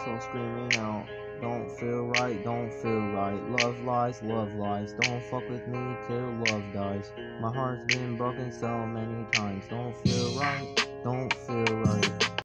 so screaming out. Don't feel right, don't feel right. Love lies, don't fuck with me till love dies. My heart's been broken so many times. Don't feel right, don't feel right.